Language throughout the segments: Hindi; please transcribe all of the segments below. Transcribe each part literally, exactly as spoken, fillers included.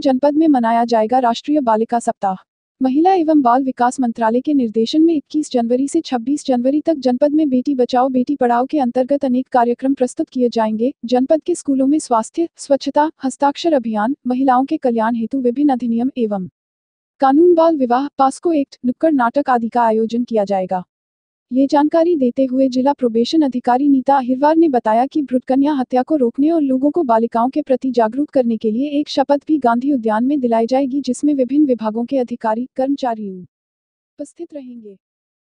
जनपद में मनाया जाएगा राष्ट्रीय बालिका सप्ताह। महिला एवं बाल विकास मंत्रालय के निर्देशन में इक्कीस जनवरी से छब्बीस जनवरी तक जनपद में बेटी बचाओ बेटी पढ़ाओ के अंतर्गत अनेक कार्यक्रम प्रस्तुत किए जाएंगे। जनपद के स्कूलों में स्वास्थ्य, स्वच्छता, हस्ताक्षर अभियान, महिलाओं के कल्याण हेतु विभिन्न अधिनियम एवं कानून, बाल विवाह, पास्को एक्ट, नुक्कड़ नाटक आदि का आयोजन किया जाएगा। ये जानकारी देते हुए जिला प्रोबेशन अधिकारी नीता अहिरवार ने बताया कि भ्रूणकन्या हत्या को रोकने और लोगों को बालिकाओं के प्रति जागरूक करने के लिए एक शपथ भी गांधी उद्यान में दिलाई जाएगी, जिसमें विभिन्न विभागों के अधिकारी, कर्मचारी उपस्थित रहेंगे।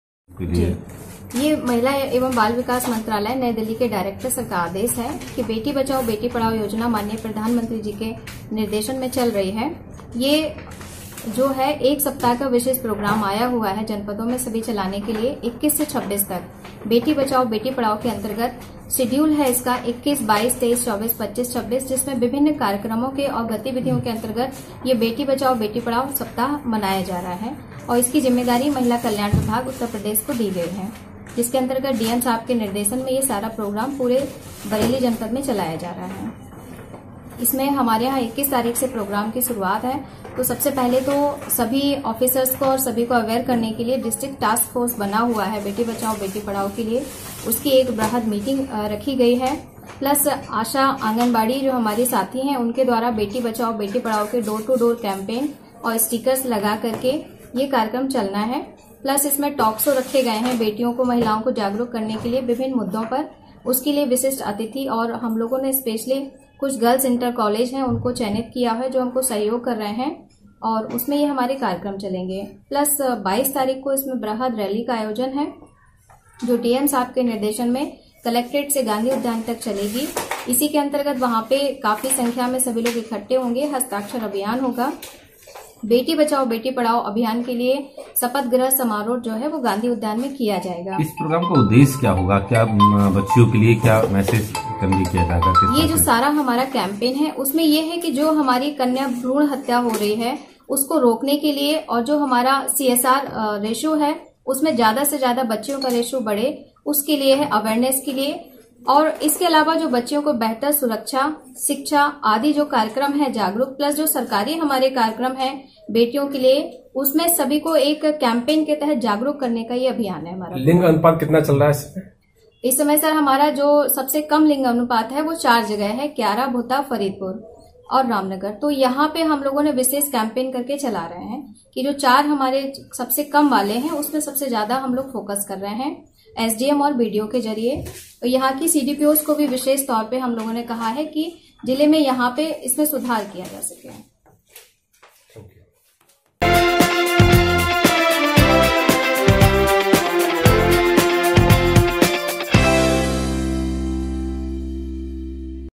जी, ये महिला एवं बाल विकास मंत्रालय नई दिल्ली के डायरेक्टर सर का आदेश है कि बेटी बचाओ बेटी पढ़ाओ योजना माननीय प्रधानमंत्री जी के निर्देशन में चल रही है। ये जो है एक सप्ताह का विशेष प्रोग्राम आया हुआ है जनपदों में सभी चलाने के लिए इक्कीस से छब्बीस तक। बेटी बचाओ बेटी पढ़ाओ के अंतर्गत शेड्यूल है इसका इक्कीस, बाईस, तेईस, चौबीस, पच्चीस, छब्बीस, जिसमें विभिन्न कार्यक्रमों के और गतिविधियों के अंतर्गत ये बेटी बचाओ बेटी पढ़ाओ सप्ताह मनाया जा रहा है और इसकी जिम्मेदारी महिला कल्याण विभाग उत्तर प्रदेश को दी गई है, जिसके अंतर्गत डीएम साहब के निर्देशन में ये सारा प्रोग्राम पूरे बरेली जनपद में चलाया जा रहा है। इसमें हमारे यहाँ इक्कीस तारीख से प्रोग्राम की शुरुआत है। तो सबसे पहले तो सभी ऑफिसर्स को और सभी को अवेयर करने के लिए डिस्ट्रिक्ट टास्क फोर्स बना हुआ है बेटी बचाओ बेटी पढ़ाओ के लिए, उसकी एक बृहद मीटिंग रखी गई है। प्लस आशा आंगनबाड़ी जो हमारी साथी हैं उनके द्वारा बेटी बचाओ बेटी पढ़ाओ के डोर टू डोर कैंपेन और स्टिकर्स लगा करके ये कार्यक्रम चलना है। प्लस इसमें टॉक शो रखे गए हैं बेटियों को, महिलाओं को जागरूक करने के लिए विभिन्न मुद्दों पर। उसके लिए विशिष्ट अतिथि और हम लोगों ने स्पेशली कुछ गर्ल्स इंटर कॉलेज हैं उनको चयनित किया है जो हमको सहयोग कर रहे हैं और उसमें ये हमारे कार्यक्रम चलेंगे। प्लस बाईस तारीख को इसमें बृहद रैली का आयोजन है जो डीएम साहब के निर्देशन में कलेक्ट्रेट से गांधी उद्यान तक चलेगी। इसी के अंतर्गत वहां पे काफी संख्या में सभी लोग इकट्ठे होंगे। हस्ताक्षर अभियान होगा। बेटी बचाओ बेटी पढ़ाओ अभियान के लिए शपथ ग्रहण समारोह जो है वो गांधी उद्यान में किया जाएगा। इस प्रोग्राम का उद्देश्य क्या होगा? क्या बच्चियों के लिए क्या मैसेज कन्वे किया जाएगा? ये जो सारा हमारा कैंपेन है उसमें ये है कि जो हमारी कन्या भ्रूण हत्या हो रही है उसको रोकने के लिए और जो हमारा सीएसआर रेशो है उसमें ज्यादा से ज्यादा बच्चियों का रेशो बढ़े, उसके लिए है अवेयरनेस के लिए। और इसके अलावा जो बच्चियों को बेहतर सुरक्षा, शिक्षा आदि जो कार्यक्रम है जागरूक, प्लस जो सरकारी हमारे कार्यक्रम है बेटियों के लिए, उसमें सभी को एक कैंपेन के तहत जागरूक करने का ये अभियान है हमारा। लिंग अनुपात कितना चल रहा है इसमें? इस समय सर हमारा जो सबसे कम लिंग अनुपात है वो चार जगह है, क्यारा, भोता, फरीदपुर और रामनगर। तो यहाँ पे हम लोगों ने विशेष कैंपेन करके चला रहे हैं कि जो चार हमारे सबसे कम वाले हैं उसमें सबसे ज्यादा हम लोग फोकस कर रहे हैं एसडीएम और बीडीओ के जरिए। तो यहाँ की सीडीपीओस को भी विशेष तौर पे हम लोगों ने कहा है कि जिले में यहाँ पे इसमें सुधार किया जा सके।